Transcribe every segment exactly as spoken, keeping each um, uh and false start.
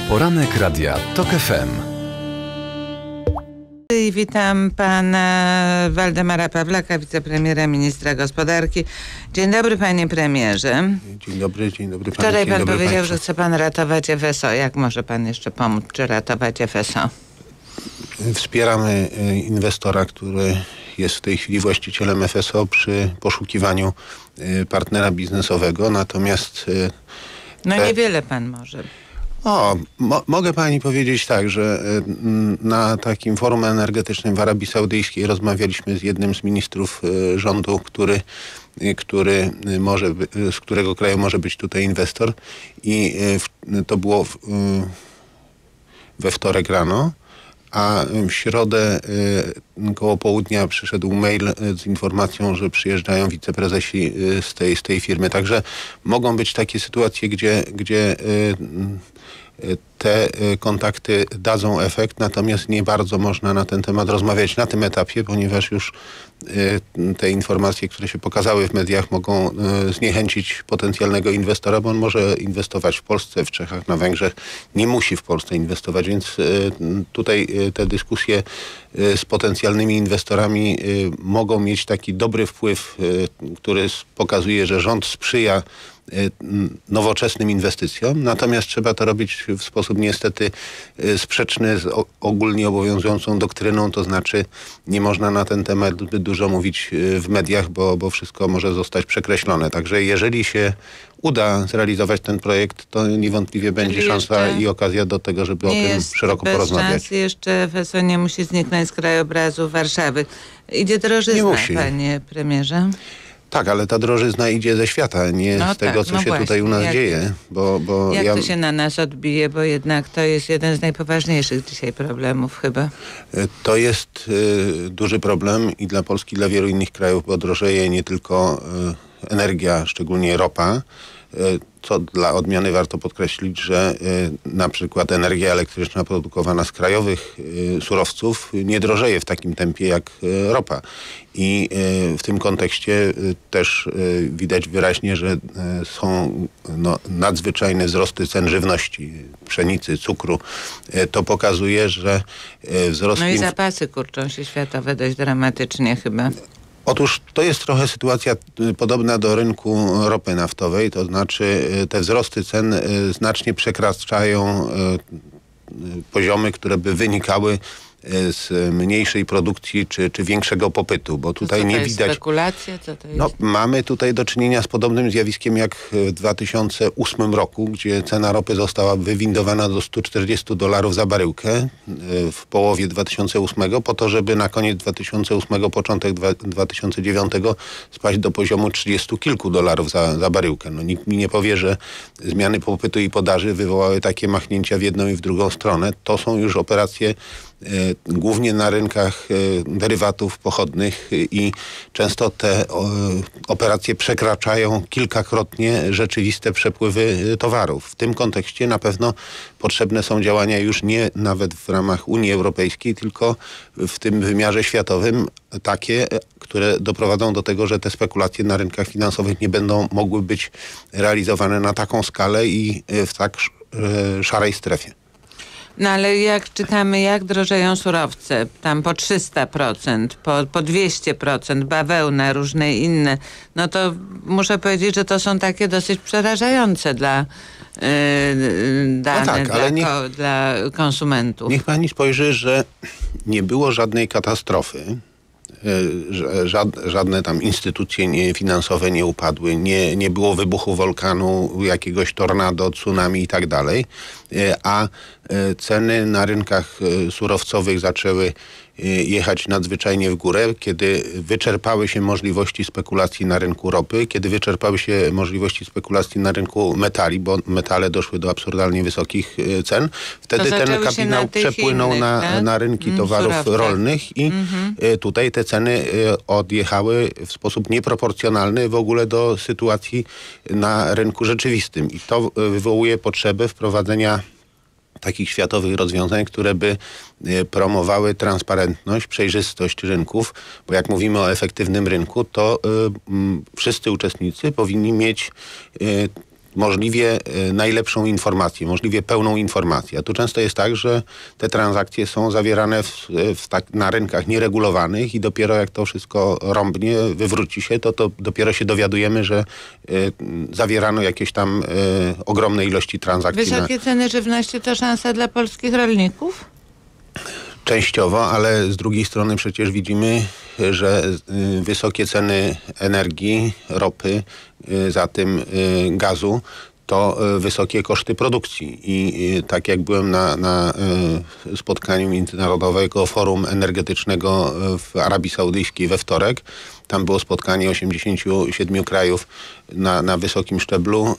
Poranek Radia TOK F M. I witam pana Waldemara Pawlaka, wicepremiera, ministra gospodarki. Dzień dobry, panie premierze. Dzień dobry, dzień dobry. Panie, Wczoraj dzień pan dobry powiedział, państwu. że chce pan ratować F S O. Jak może pan jeszcze pomóc, czy ratować F S O? Wspieramy inwestora, który jest w tej chwili właścicielem F S O przy poszukiwaniu partnera biznesowego, natomiast... No te... niewiele pan może. O, mo mogę pani powiedzieć tak, że na takim forum energetycznym w Arabii Saudyjskiej rozmawialiśmy z jednym z ministrów rządu, który, który może, z którego kraju może być tutaj inwestor, i to było w, we wtorek rano, a w środę koło południa przyszedł mail z informacją, że przyjeżdżają wiceprezesi z tej, z tej firmy. Także mogą być takie sytuacje, gdzie, gdzie te kontakty dadzą efekt, natomiast nie bardzo można na ten temat rozmawiać na tym etapie, ponieważ już te informacje, które się pokazały w mediach, mogą zniechęcić potencjalnego inwestora, bo on może inwestować w Polsce, w Czechach, na Węgrzech. Nie musi w Polsce inwestować, więc tutaj te dyskusje z potencjalnymi inwestorami mogą mieć taki dobry wpływ, który pokazuje, że rząd sprzyja nowoczesnym inwestycjom, natomiast trzeba to robić w sposób niestety sprzeczny z ogólnie obowiązującą doktryną, to znaczy nie można na ten temat zbyt dużo mówić w mediach, bo, bo wszystko może zostać przekreślone. Także jeżeli się uda zrealizować ten projekt, to niewątpliwie będzie szansa i okazja do tego, żeby o tym szeroko porozmawiać. Bez szans jeszcze F S O nie musi zniknąć z krajobrazu Warszawy. Idzie drożyzna, panie premierze. Tak, ale ta drożyzna idzie ze świata, nie no z tego, tak, co no się właśnie. tutaj u nas jak, dzieje. Bo, bo jak ja... to się na nas odbije, bo jednak to jest jeden z najpoważniejszych dzisiaj problemów chyba. To jest y, duży problem i dla Polski, i dla wielu innych krajów, bo drożeje nie tylko y, energia, szczególnie ropa, y, co dla odmiany warto podkreślić, że y, na przykład energia elektryczna produkowana z krajowych y, surowców nie drożeje w takim tempie jak y, ropa. I y, w tym kontekście y, też y, widać wyraźnie, że y, są no, nadzwyczajne wzrosty cen żywności, pszenicy, cukru. Y, to pokazuje, że y, wzrost... No i zapasy kurczą się światowe dość dramatycznie chyba. Otóż to jest trochę sytuacja podobna do rynku ropy naftowej, to znaczy te wzrosty cen znacznie przekraczają poziomy, które by wynikały z mniejszej produkcji czy, czy większego popytu, bo tutaj nie widać... To jest spekulacja? Co to jest? No, mamy tutaj do czynienia z podobnym zjawiskiem jak w dwa tysiące ósmym roku, gdzie cena ropy została wywindowana do stu czterdziestu dolarów za baryłkę w połowie dwa tysiące ósmego, po to, żeby na koniec dwa tysiące ósmego, początek dwa tysiące dziewiątego spaść do poziomu trzydziestu kilku dolarów za, za baryłkę. No, nikt mi nie powie, że zmiany popytu i podaży wywołały takie machnięcia w jedną i w drugą stronę. To są już operacje głównie na rynkach derywatów pochodnych i często te operacje przekraczają kilkakrotnie rzeczywiste przepływy towarów. W tym kontekście na pewno potrzebne są działania już nie nawet w ramach Unii Europejskiej, tylko w tym wymiarze światowym takie, które doprowadzą do tego, że te spekulacje na rynkach finansowych nie będą mogły być realizowane na taką skalę i w tak szarej strefie. No ale jak czytamy, jak drożeją surowce, tam po trzysta procent, po, po dwieście procent, bawełna, różne inne, no to muszę powiedzieć, że to są takie dosyć przerażające dla yy, dane, no tak, dla, ale niech, ko, dla konsumentów. Niech pani spojrzy, że nie było żadnej katastrofy, Żadne, żadne tam instytucje nie, finansowe nie upadły, nie, nie było wybuchu wulkanu, jakiegoś tornado, tsunami i tak dalej, a ceny na rynkach surowcowych zaczęły jechać nadzwyczajnie w górę, kiedy wyczerpały się możliwości spekulacji na rynku ropy, kiedy wyczerpały się możliwości spekulacji na rynku metali, bo metale doszły do absurdalnie wysokich cen. Wtedy ten kapitał przepłynął innych, na, tak? na rynki towarów Surowce. rolnych i mm-hmm. tutaj te ceny odjechały w sposób nieproporcjonalny w ogóle do sytuacji na rynku rzeczywistym. I to wywołuje potrzebę wprowadzenia takich światowych rozwiązań, które by promowały transparentność, przejrzystość rynków, bo jak mówimy o efektywnym rynku, to y, y, wszyscy uczestnicy powinni mieć y, możliwie y, najlepszą informację, możliwie pełną informację. A tu często jest tak, że te transakcje są zawierane w, w tak, na rynkach nieregulowanych i dopiero jak to wszystko rąbnie, wywróci się, to, to dopiero się dowiadujemy, że y, zawierano jakieś tam y, ogromne ilości transakcji. Wysokie na... ceny żywności to szansa dla polskich rolników? Częściowo, ale z drugiej strony przecież widzimy, że y, wysokie ceny energii, ropy, y, za tym y, gazu, to y, wysokie koszty produkcji. I y, tak jak byłem na, na y, spotkaniu Międzynarodowego Forum Energetycznego w Arabii Saudyjskiej we wtorek, tam było spotkanie osiemdziesięciu siedmiu krajów na, na wysokim szczeblu.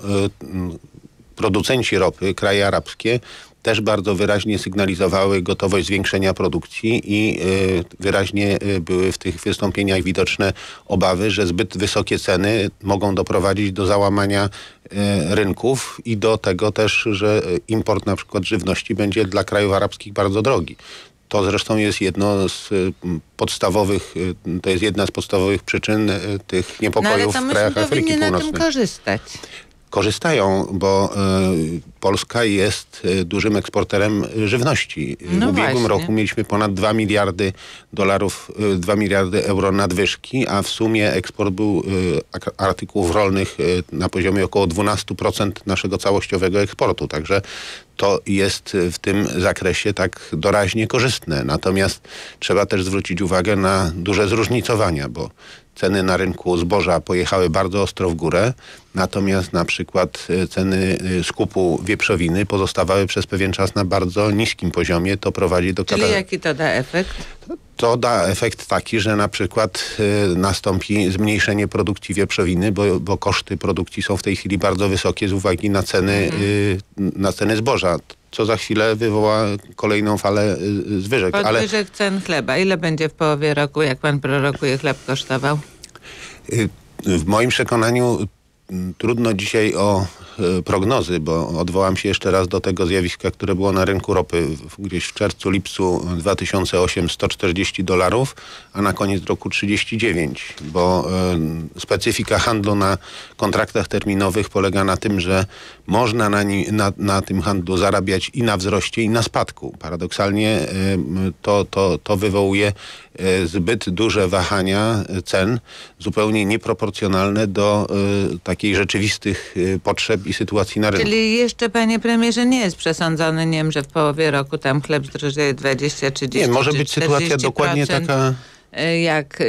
Y, producenci ropy, kraje arabskie, też bardzo wyraźnie sygnalizowały gotowość zwiększenia produkcji i y, wyraźnie y, były w tych wystąpieniach widoczne obawy, że zbyt wysokie ceny mogą doprowadzić do załamania y, rynków i do tego też, że import na przykład żywności będzie dla krajów arabskich bardzo drogi. To zresztą jest jedno z y, podstawowych, y, to jest jedna z podstawowych przyczyn y, tych niepokojów no, ale to w krajach myśmy Afryki powinni Północnej. na tym korzystać. Korzystają, bo y, Polska jest y, dużym eksporterem żywności. No w ubiegłym właśnie. roku mieliśmy ponad dwa miliardy dolarów, y, dwa miliardy euro nadwyżki, a w sumie eksport był y, artykułów rolnych y, na poziomie około dwanaście procent naszego całościowego eksportu. Także to jest w tym zakresie tak doraźnie korzystne. Natomiast trzeba też zwrócić uwagę na duże zróżnicowania, bo ceny na rynku zboża pojechały bardzo ostro w górę, natomiast na przykład ceny skupu wieprzowiny pozostawały przez pewien czas na bardzo niskim poziomie. To prowadzi do... Czyli kata- jaki to da efekt? To da efekt taki, że na przykład y, nastąpi zmniejszenie produkcji wieprzowiny, bo, bo koszty produkcji są w tej chwili bardzo wysokie z uwagi na ceny, Mhm. y, na ceny zboża, co za chwilę wywoła kolejną falę y, zwyżek. Ale Podwyżek cen chleba. Ile będzie w połowie roku, jak pan prorokuje, chleb kosztował? y, w moim przekonaniu m, trudno dzisiaj o y, prognozy, bo odwołam się jeszcze raz do tego zjawiska, które było na rynku ropy w, gdzieś w czerwcu, lipcu dwa tysiące ósmego sto czterdzieści dolarów, a na koniec roku trzydzieści dziewięć, bo y, specyfika handlu na kontraktach terminowych polega na tym, że można na, ni, na, na tym handlu zarabiać i na wzroście, i na spadku. Paradoksalnie y, to, to, to wywołuje y, zbyt duże wahania cen, zupełnie nieproporcjonalne do y, takiej rzeczywistych y, potrzeb i sytuacji na rynku. Czyli jeszcze, panie premierze, nie jest przesądzony, nie wiem, że w połowie roku tam chleb zdrożeje dwadzieścia, trzydzieści Nie, może czy być sytuacja czterdzieści dokładnie procent, taka... jak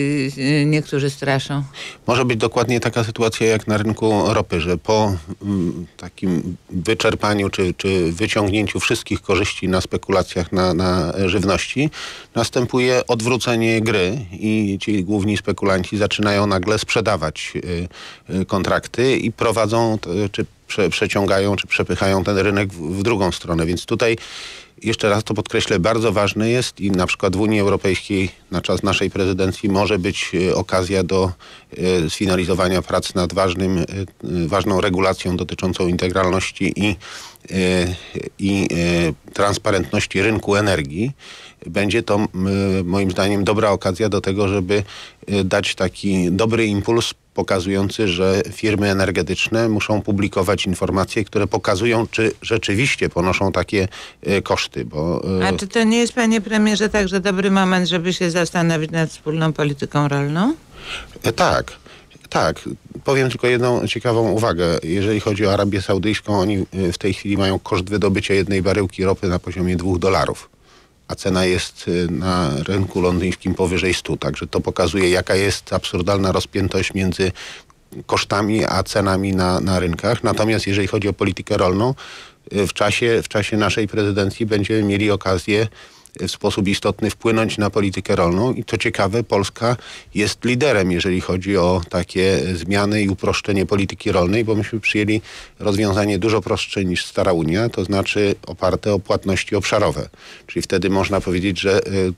y, niektórzy straszą. Może być dokładnie taka sytuacja jak na rynku ropy, że po mm, takim wyczerpaniu czy, czy wyciągnięciu wszystkich korzyści na spekulacjach na, na żywności następuje odwrócenie gry i ci główni spekulanci zaczynają nagle sprzedawać y, y, kontrakty i prowadzą, y, czy prze, przeciągają, czy przepychają ten rynek w, w drugą stronę. Więc tutaj jeszcze raz to podkreślę, bardzo ważne jest i na przykład w Unii Europejskiej na czas naszej prezydencji może być y, okazja do y, sfinalizowania prac nad ważnym, y, y, ważną regulacją dotyczącą integralności i, y, i y, transparentności rynku energii. Będzie to y, moim zdaniem dobra okazja do tego, żeby y, dać taki dobry impuls pokazujący, że firmy energetyczne muszą publikować informacje, które pokazują, czy rzeczywiście ponoszą takie y, koszty. Bo, y, A czy to nie jest, panie premierze, także dobry moment, żeby się zastanowić nad wspólną polityką rolną? y, tak. Tak, powiem tylko jedną ciekawą uwagę. Jeżeli chodzi o Arabię Saudyjską, oni y, w tej chwili mają koszt wydobycia jednej baryłki ropy na poziomie dwóch dolarów. A cena jest na rynku londyńskim powyżej stu. Także to pokazuje, jaka jest absurdalna rozpiętość między kosztami a cenami na, na rynkach. Natomiast jeżeli chodzi o politykę rolną, w czasie, w czasie naszej prezydencji będziemy mieli okazję w sposób istotny wpłynąć na politykę rolną i co ciekawe, Polska jest liderem, jeżeli chodzi o takie zmiany i uproszczenie polityki rolnej, bo myśmy przyjęli rozwiązanie dużo prostsze niż stara Unia, to znaczy oparte o płatności obszarowe. Czyli wtedy można powiedzieć, że y,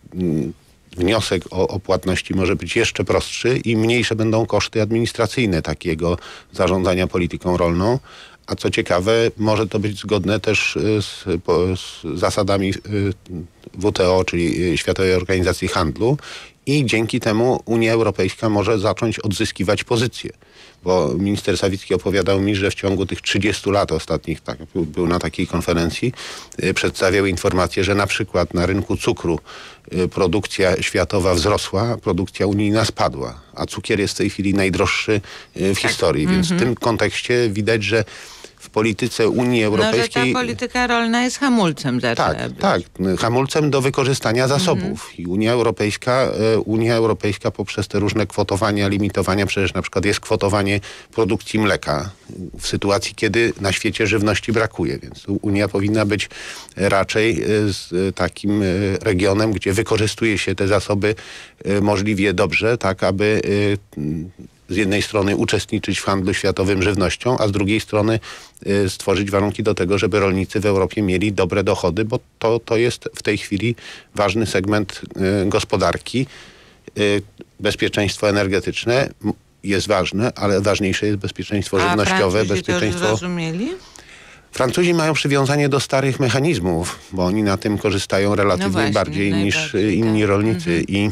wniosek o, o płatności może być jeszcze prostszy i mniejsze będą koszty administracyjne takiego zarządzania polityką rolną. A co ciekawe, może to być zgodne też z, po, z zasadami W T O, czyli Światowej Organizacji Handlu i dzięki temu Unia Europejska może zacząć odzyskiwać pozycję. Bo minister Sawicki opowiadał mi, że w ciągu tych trzydziestu lat ostatnich, tak, był, był na takiej konferencji, y, przedstawiał informację, że na przykład na rynku cukru y, produkcja światowa wzrosła, produkcja unijna spadła, a cukier jest w tej chwili najdroższy y, w historii. Tak. Więc Mm-hmm. w tym kontekście widać, że w polityce Unii Europejskiej... No, że ta polityka rolna jest hamulcem zaczęła Tak, być. tak. Hamulcem do wykorzystania zasobów. Mm-hmm. I Unia Europejska, e, Unia Europejska poprzez te różne kwotowania, limitowania, przecież na przykład jest kwotowanie produkcji mleka w sytuacji, kiedy na świecie żywności brakuje. Więc Unia powinna być raczej z takim regionem, gdzie wykorzystuje się te zasoby możliwie dobrze, tak aby z jednej strony uczestniczyć w handlu światowym żywnością, a z drugiej strony y, stworzyć warunki do tego, żeby rolnicy w Europie mieli dobre dochody, bo to, to jest w tej chwili ważny segment y, gospodarki. Y, bezpieczeństwo energetyczne jest ważne, ale ważniejsze jest bezpieczeństwo a żywnościowe, Francuzi bezpieczeństwo... to zrozumieli? Francuzi mają przywiązanie do starych mechanizmów, bo oni na tym korzystają relatywnie No właśnie, bardziej niż najbardziej, inni tak. rolnicy. Mhm. I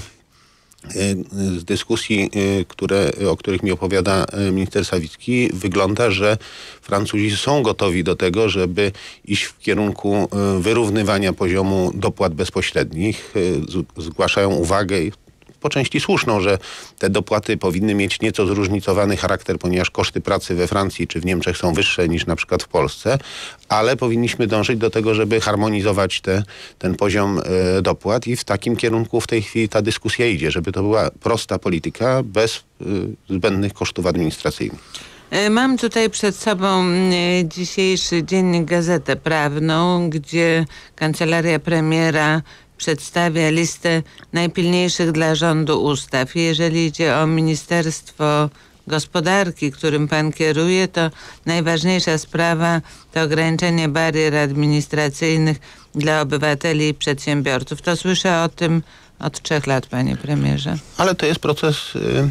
z dyskusji, które, o których mi opowiada minister Sawicki, wygląda, że Francuzi są gotowi do tego, żeby iść w kierunku wyrównywania poziomu dopłat bezpośrednich. Zgłaszają uwagę, po części słuszną, że te dopłaty powinny mieć nieco zróżnicowany charakter, ponieważ koszty pracy we Francji czy w Niemczech są wyższe niż na przykład w Polsce, ale powinniśmy dążyć do tego, żeby harmonizować te, ten poziom e, dopłat i w takim kierunku w tej chwili ta dyskusja idzie, żeby to była prosta polityka bez e, zbędnych kosztów administracyjnych. Mam tutaj przed sobą dzisiejszy dziennik Gazetę Prawną, gdzie kancelaria premiera przedstawia listę najpilniejszych dla rządu ustaw. Jeżeli idzie o Ministerstwo Gospodarki, którym pan kieruje, to najważniejsza sprawa to ograniczenie barier administracyjnych dla obywateli i przedsiębiorców. To słyszę o tym od trzech lat, panie premierze. Ale to jest proces y,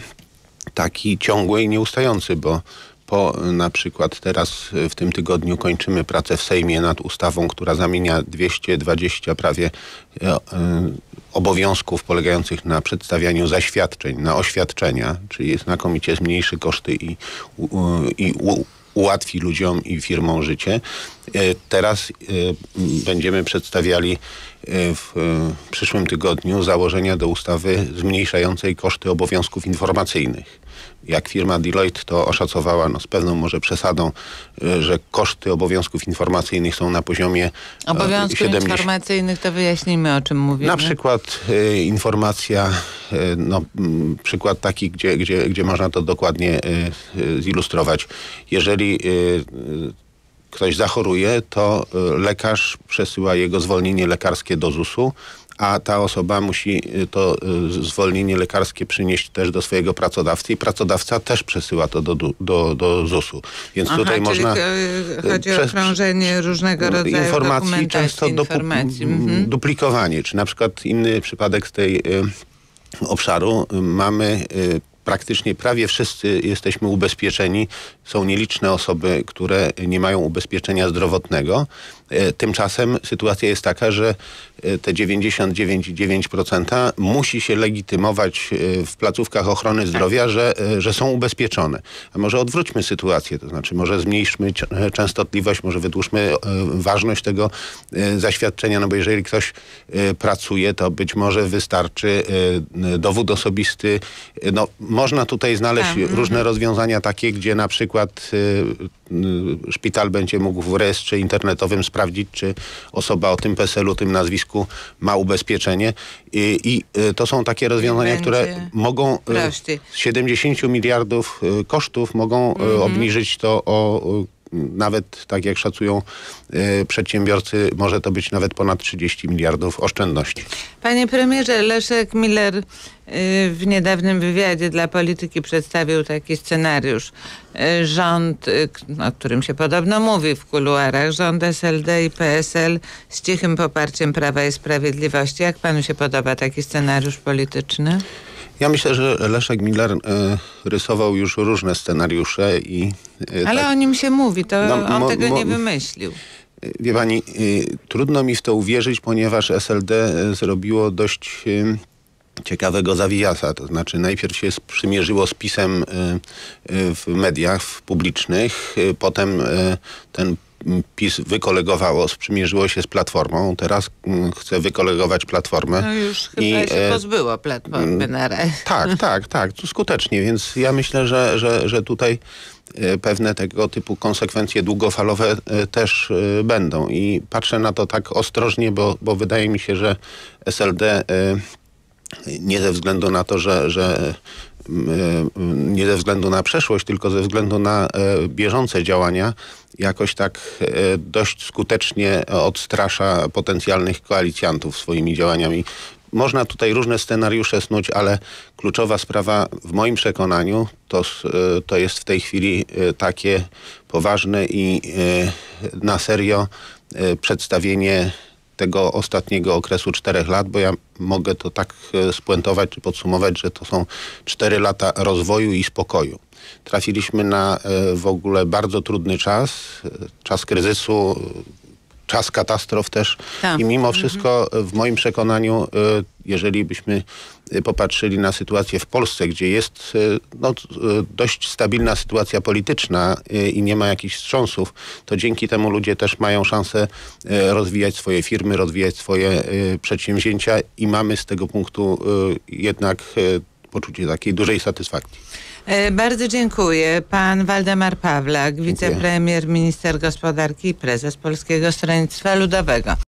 taki ciągły i nieustający, bo po na przykład teraz w tym tygodniu kończymy pracę w Sejmie nad ustawą, która zamienia dwieście dwadzieścia prawie e, e, obowiązków polegających na przedstawianiu zaświadczeń, na oświadczenia, czyli znakomicie zmniejszy koszty i, u, i u, ułatwi ludziom i firmom życie. E, teraz e, będziemy przedstawiali e, w e, przyszłym tygodniu założenia do ustawy zmniejszającej koszty obowiązków informacyjnych. Jak firma Deloitte to oszacowała, no z pewną może przesadą, że koszty obowiązków informacyjnych są na poziomie Obowiązków siedemdziesiąt... informacyjnych to wyjaśnijmy, o czym mówimy. Na przykład y, informacja, y, no m, przykład taki, gdzie, gdzie, gdzie można to dokładnie y, y, zilustrować. Jeżeli y, y, ktoś zachoruje, to y, lekarz przesyła jego zwolnienie lekarskie do zusu, a ta osoba musi to zwolnienie lekarskie przynieść też do swojego pracodawcy i pracodawca też przesyła to do, do, do zusu. Więc Aha, tutaj czyli można... chodzi przez, o krążenie różnego rodzaju informacji, często informacji. Du, mhm. duplikowanie. Czy na przykład inny przypadek z tej y, obszaru. Mamy y, praktycznie prawie wszyscy jesteśmy ubezpieczeni. Są nieliczne osoby, które nie mają ubezpieczenia zdrowotnego. Tymczasem sytuacja jest taka, że te dziewięćdziesiąt dziewięć przecinek dziewięć procent musi się legitymować w placówkach ochrony zdrowia, że, że są ubezpieczone. A może odwróćmy sytuację, to znaczy może zmniejszmy częstotliwość, może wydłużmy ważność tego zaświadczenia, no bo jeżeli ktoś pracuje, to być może wystarczy dowód osobisty. No, można tutaj znaleźć tak. różne rozwiązania takie, gdzie na przykład szpital będzie mógł w rejestrze internetowym sprawdzić, czy osoba o tym PESEL-u, tym nazwisku ma ubezpieczenie. I, i to są takie rozwiązania, które mogą prościej. z siedemdziesiąt miliardów kosztów mogą mm-hmm. obniżyć to o nawet, tak jak szacują y, przedsiębiorcy, może to być nawet ponad trzydzieści miliardów oszczędności. Panie premierze, Leszek Miller y, w niedawnym wywiadzie dla Polityki przedstawił taki scenariusz. Y, rząd, y, o którym się podobno mówi w kuluarach, rząd S L D i P S L z cichym poparciem Prawa i Sprawiedliwości. Jak panu się podoba taki scenariusz polityczny? Ja myślę, że Leszek Miller y, rysował już różne scenariusze i... Y, Ale tak, o nim się mówi, to no, on mo, tego mo, nie wymyślił. Wie pani, y, trudno mi w to uwierzyć, ponieważ S L D zrobiło dość y, ciekawego zawijasa. To znaczy najpierw się sprzymierzyło z PiS-em w mediach w publicznych, potem ten PiS wykolegowało, sprzymierzyło się z Platformą, teraz chce wykolegować Platformę. No już chyba I, się pozbyło Platformy na razie. Tak, tak, tak, to skutecznie, więc ja myślę, że, że, że tutaj pewne tego typu konsekwencje długofalowe też będą i patrzę na to tak ostrożnie, bo, bo wydaje mi się, że S L D nie ze względu na to, że, że nie ze względu na przeszłość, tylko ze względu na bieżące działania jakoś tak dość skutecznie odstrasza potencjalnych koalicjantów swoimi działaniami. Można tutaj różne scenariusze snuć, ale kluczowa sprawa w moim przekonaniu to, to jest w tej chwili takie poważne i na serio przedstawienie tego ostatniego okresu czterech lat, bo ja mogę to tak spuentować czy podsumować, że to są cztery lata rozwoju i spokoju. Trafiliśmy na w ogóle bardzo trudny czas, czas kryzysu, czas katastrof też Tak. i mimo wszystko w moim przekonaniu, jeżeli byśmy popatrzyli na sytuację w Polsce, gdzie jest no, dość stabilna sytuacja polityczna i nie ma jakichś wstrząsów, to dzięki temu ludzie też mają szansę rozwijać swoje firmy, rozwijać swoje przedsięwzięcia i mamy z tego punktu jednak poczucie takiej dużej satysfakcji. Bardzo dziękuję. Pan Waldemar Pawlak, wicepremier, minister gospodarki i prezes Polskiego Stronnictwa Ludowego.